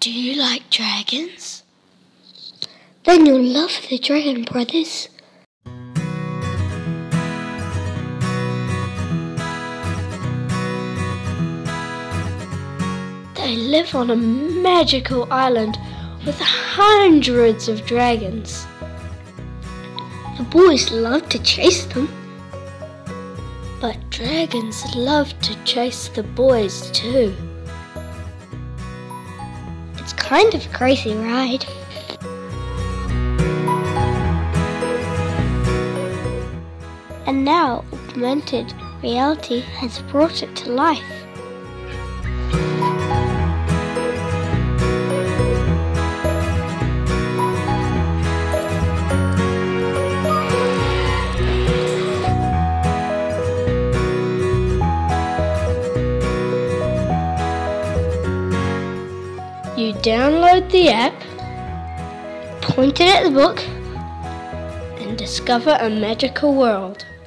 Do you like dragons? Then you'll love the Dragon Brothers. They live on a magical island with hundreds of dragons. The boys love to chase them. But dragons love to chase the boys too. It's kind of a crazy ride. And now augmented reality has brought it to life. You download the app, Point it at the book, and discover a magical world.